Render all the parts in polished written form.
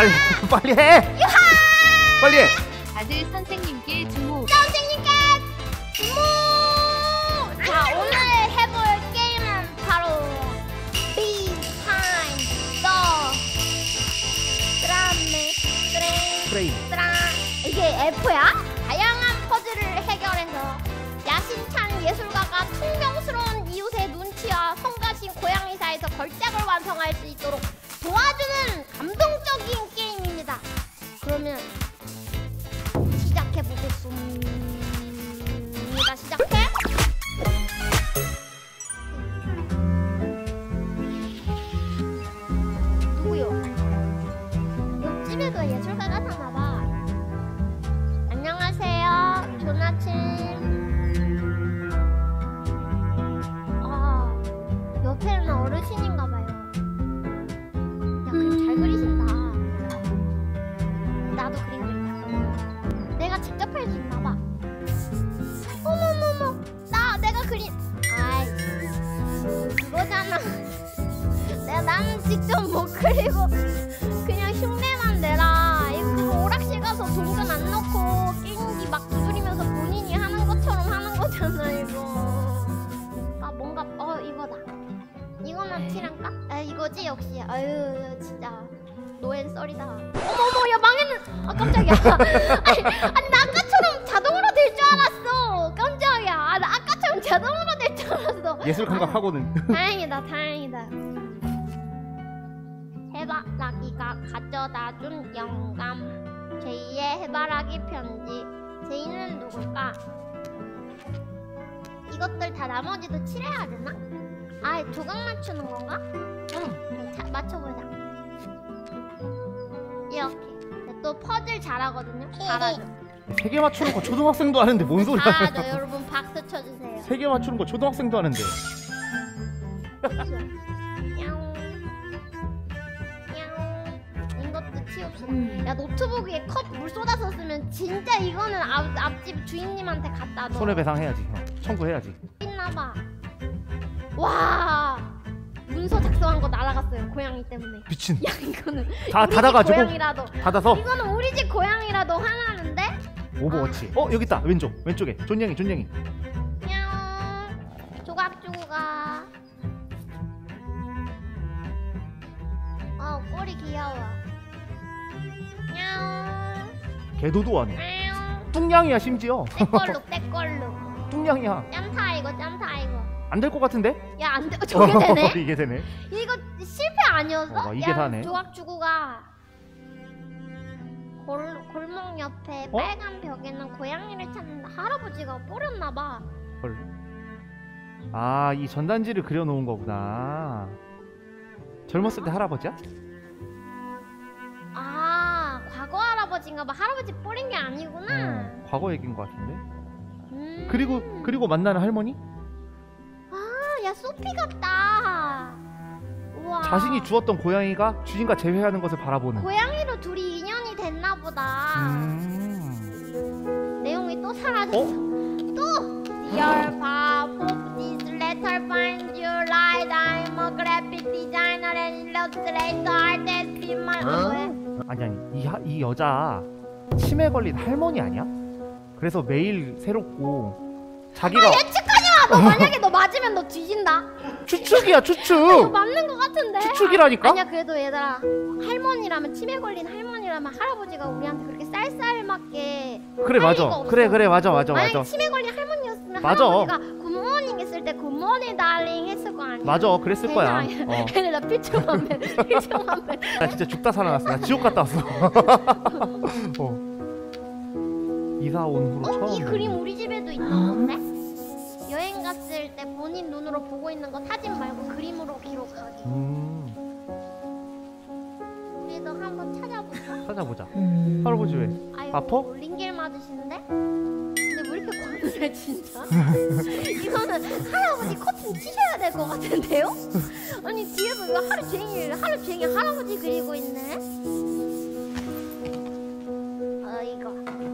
빨리 해. 유하! 빨리 해. 다들 선생님께 주목. 선생님께 주목! 자, 오늘 해볼 게임은 바로 Behind the 프레임. 이게 F야? 다양한 퍼즐을 해결해서 야심찬 예술가가 퉁명스러운 이웃의 눈치와 성가신 고양이 사이에서 걸작을 완성할 수 있도록 도와주는 감동적인 게임입니다. 그러면 시작해보겠습니다. 시작해? 누구요? 옆집에도 예술가가 사나봐. 안녕하세요. 좋은 아침. 옆에는 어르신인가봐요. 야, 그림 잘 그리신다. 나도 그림 그린다. 내가 직접 할 수 있나봐. 어머머머, 내가 그린. 아이, 그거잖아. 나는 직접 못 그리고 그냥 흉내만 내라. 이거 오락실 가서 동전 안 넣고 게임기 막 두드리면서 본인이 하는 것처럼 하는 거잖아, 이거. 뭔가 이거다. 이거는 티랑까? 이거지 역시. 아유 진짜 노엔 썰이다. 어머머, 야 망했는. 깜짝이야. 아니 나 아까처럼 자동으로 될 줄 알았어. 깜짝이야. 나 아까처럼 자동으로 될 줄 알았어. 예술 감각하고는. 다행이다. 해바라기가 가져다준 영감. 제이의 해바라기 편지. 제이는 누굴까? 이것들 다 나머지도 칠해야 되나? 조각 맞추는 건가? 응. 자, 맞춰보자. 이렇게. 또 퍼즐 잘하거든요. 잘하죠. 3개 맞추는 거 초등학생도 하는데 뭔 소리야? 잘하죠. 여러분 박수 쳐주세요. 3개 맞추는 거 초등학생도 하는데. 야옹. 이것도 치웁시다. 야, 노트북 위에 컵 물 쏟아서 쓰면 진짜 이거는 앞집 주인님한테 갖다 놔. 손해배상 해야지. 형. 청구해야지. 있나봐. 와, 문서 작성한 거 날아갔어요. 고양이 때문에. 미친. 야, 이거는 다 우리 집 닫아가지고. 고양이라도. 닫아서. 이거는 우리 집 고양이라도 화나는데? 오버워치. 여기 있다. 왼쪽에. 존냥이. 냥. 조각 주고 가. 꼬리 귀여워. 냥. 개도도하네. 냥. 뚱냥이야 심지어. 때걸룩. 뚱냥이야. 짬타 이거. 안 될 것 같은데? 야, 안 돼. 저게 되네? 이게 되네. 이거 실패 아니었어? 이게 사네. 조각 주고 가. 골목 옆에 빨간 벽에는 고양이를 찾는 할아버지가 뿌렸나봐. 헐. 이 전단지를 그려놓은 거구나. 젊었을 때 할아버지야? 과거 할아버지인가봐. 할아버지 뿌린 게 아니구나. 과거 얘기인 것 같은데. 그리고 만나는 할머니? 야, 소피 같다. 우와. 자신이 주었던 고양이가 주인과 재회하는 것을 바라보는. 고양이로 둘이 인연이 됐나보다. 내용이 또 사라졌어. 또! Your pop this letter find you right. I'm a graphic designer and illustrator artist in my... 아니 이 여자 치매 걸린 할머니 아니야? 그래서 매일 새롭고 자기가 예측하지 마! 너 만약에 너 맞으면 너 뒤진다. 추측이야 이거 추측. 맞는 거 같은데? 추측이라니까? 아니야, 그래도 얘들아, 할머니라면, 치매 걸린 할머니라면 할아버지가 우리한테 그렇게 쌀쌀맞게 그래 할 맞아. 리가 없어. 그래 맞아. 만약에 치매 걸린 할머니였으면 맞아. 할아버지가 굿모닝 했을 때 굿모닝 달링 했을 거 아니야. 맞아 그랬을 거야. 걔네 나 필충한맨. 나 진짜 죽다 살아났어. 나 지옥 갔다 왔어. 이사 온 후로 처음. 이 그림 우리 집에도 있는 건데? 여행 갔을 때 본인 눈으로 보고 있는 거 사진 말고 그림으로 기록하기. 우리도 한번 찾아보자. 할아버지 왜? 아파? 링겔 맞으시는데? 근데 왜 이렇게 과느해 진짜? 이거는 할아버지 커튼 치셔야 될 것 같은데요? 아니 뒤에서 이거 하루 종일 할아버지 그리고 있네? 이거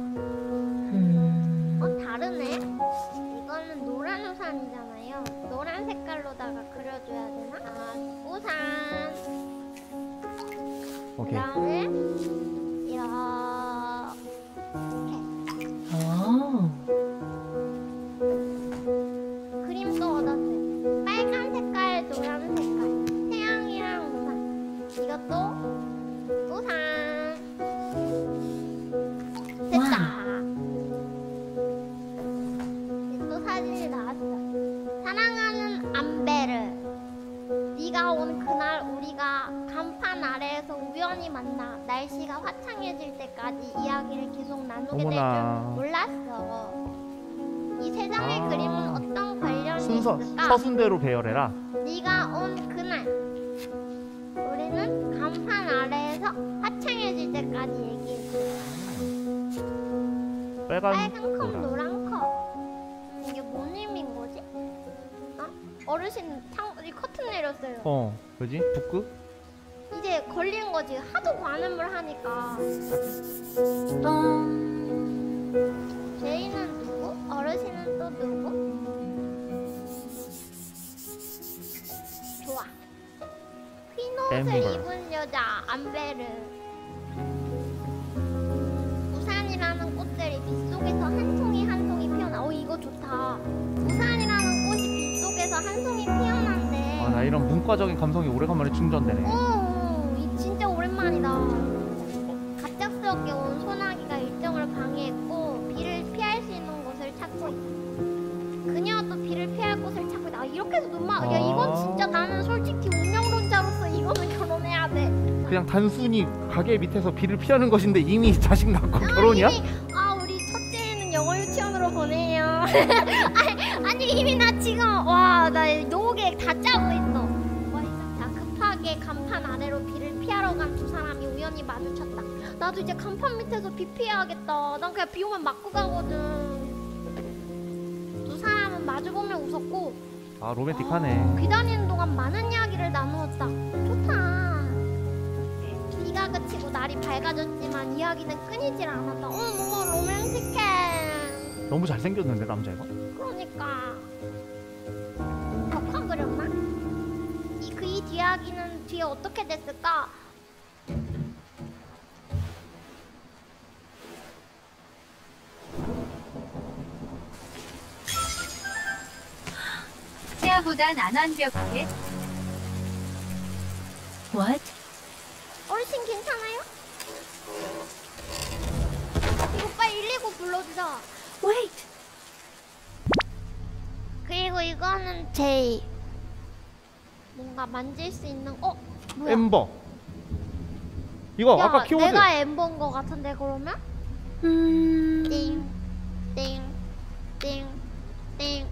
다르네? 이거는 노란 우산이잖아요. 노란 색깔로다가 그려줘야 되나? 우산. 오케이. 그다음에 이렇게 그림도 얻었어요. 빨간 색깔, 노란 색깔, 태양이랑 우산. 이것도 우산. 됐다. 이제 또 사진이 나왔어. 사랑하는 암베르. 네가 온 그날 우리가 간판 아래에서 우연히 만나 날씨가 화창해질 때까지 이야기를 계속 나누게 될 줄 어머나. 몰랐어. 이 세상의 그림은 어떤 관련이 순서 있을까? 서순대로 배열해라. 네가 온 그날 우리는 간판 아래에서 화창해질 때까지 얘기했어. 빨간 컵, 노란. 노란 컵. 이게 뭔 의미인 거지? 어? 어르신 이 커튼 내렸어요. 그지? 북극? 이제 걸린 거지. 하도 관음을 하니까. 제이는 누구? 어르신은 또 누구? 좋아. 흰옷을 엠버. 입은 여자 암베르. 우산이라는 꽃들이 빗속에서 한 송이 한 송이 피어나. 이거 좋다. 우산이라는 꽃이 빗속에서 한 송이 피어난대. 아, 나 이런 문과적인 감성이 오래간만에 충전되네. 이 진짜 오랜만이다. 갑작스럽게 온 소나기가 일정을 방해했고 비를 피할 수 있는 곳을 찾고 있다. 그녀도 비를 피할 곳을 찾고 있다. 이렇게 해서 야, 이건 진짜 나는 솔직히 운명론자로서 이거는 결혼해야 돼. 그냥 단순히 가게 밑에서 비를 피하는 것인데 이미 자식 낳고 결혼이야? 우리 첫째는 영어 유치원으로 보내요. 아니 이미 나 지금 나 노후계획 다 짜고 있어. 자, 급하게 간판 아래로 비를 피하러 간 두 사람이 우연히 마주쳤다. 나도 이제 간판 밑에서 비 피해야겠다. 난 그냥 비 오면 맞고 가거든. 두 사람은 마주보며 웃었고 로맨틱하네. 기다리는 동안 많은 이야기를 나누었다. 좋다. 비가 그치고 날이 밝아졌지만 이야기는 끊이질 않았다. 너무 로맨틱해. 너무 잘생겼는데 남자애가? 그러니까 벽화 그렸나? 이 이야기는 뒤에 어떻게 됐을까? 치아보단 안 완벽해. What? 어르신 괜찮아요? 이거 빨리 119 불러주자. Wait! 그리고 이거는 제이. 뭔가 만질 수 있는 뭐야? 엠버. 이거 야, 아까 키워드. 내가 엠버인 거 같은데 그러면? 띵, 띵, 띵, 띵,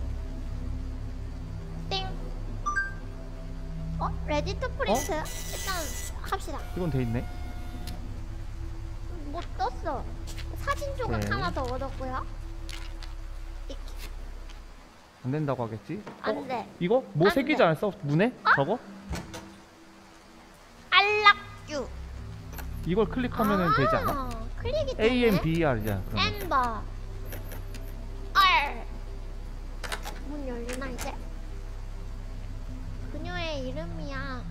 띵. 레디 투 프린트? 일단 합시다. 이건 돼 있네. 못 떴어. 사진 조각 네. 하나 더 얻었고요. 안 된다고 하겠지? 안 돼. 이거 뭐 안 새기지 돼. 않았어? 문에? 저거? 알락규. 이걸 클릭하면 되지 않아? 클릭이 되네. A, M, B, R이잖아. 그러면. 엠버. R. 문 열리나 이제? 그녀의 이름이야.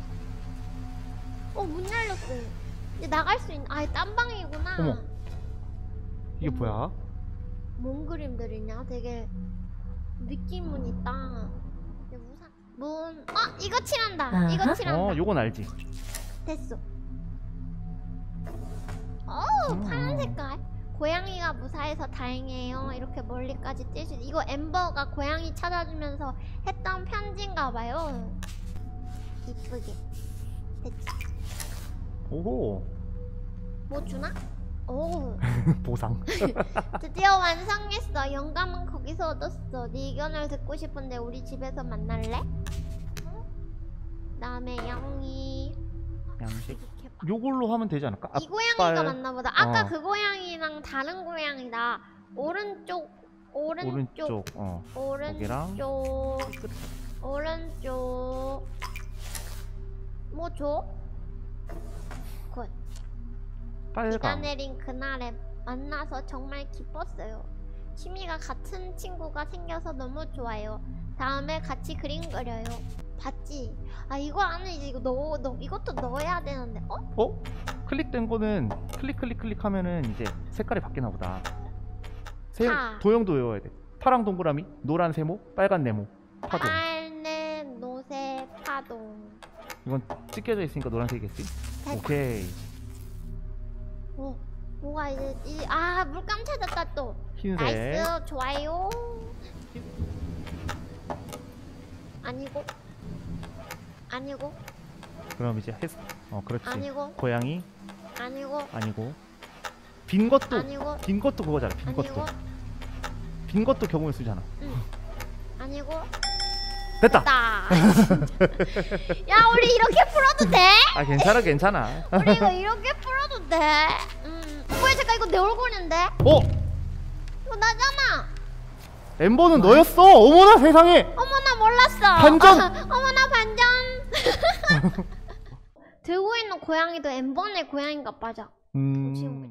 문 열렸어. 이제 나갈 수 있는. 딴 방이구나. 어머. 이게 뭐야? 뭔 그림들이냐? 되게 느낌은 있다. 근데 문. 이거 칠한다. 이거 아하. 칠한다. 요건 알지. 됐어. 파란 색깔. 고양이가 무사해서 다행이에요. 이렇게 멀리까지 뛸 수 있어. 이거 엠버가 고양이 찾아주면서 했던 편지인가봐요. 이쁘게. 됐지. 오호. 뭐 주나? 오. 보상. 드디어 완성했어. 영감은 거기서 얻었어. 네 의견을 듣고 싶은데 우리 집에서 만날래? 그다음에 양이. 양식. 요걸로 하면 되지 않을까? 이 고양이가 맞나보다. 아까 어. 그 고양이랑 다른 고양이다. 오른쪽. 오른쪽. 거기랑. 오른쪽. 뭐 줘? 굿. 비가 빨강. 내린 그날에 만나서 정말 기뻤어요. 취미가 같은 친구가 생겨서 너무 좋아요. 다음에 같이 그림 그려요. 봤지? 아 이거 안에 이제 이거 이것도 넣어야 되는데. 어? 어? 클릭된 거는 클릭하면은 이제 색깔이 바뀌나 보다. 파. 도형도 외워야 돼. 파랑 동그라미, 노란 세모, 빨간 네모, 파동. 빨래 노새 파동. 이건 찢겨져 있으니까 노란색이겠지? 됐다. 오케이. 어, 뭐가 이제 물감 찾았다 또. 흰색. 나이스 좋아요. 아니고 그럼 이제 그렇지. 아니고 고양이 아니고 아니고 빈 것도 아니고 빈 것도 그거잖아. 빈 아니고 것도 빈 것도 경우에 쓰잖아. 아니고 됐다. 야 우리 이렇게 풀어도 돼? 아 괜찮아. 우리 이거 이렇게 풀어도 돼? 뭐야 잠깐 이거 내 얼굴인데? 이거 나잖아. 엠버는 너였어. 어머나 세상에. 어머나 몰랐어. 반전! 어머나 반전. 들고 있는 고양이도 엠번의 고양이인가 맞아. 지금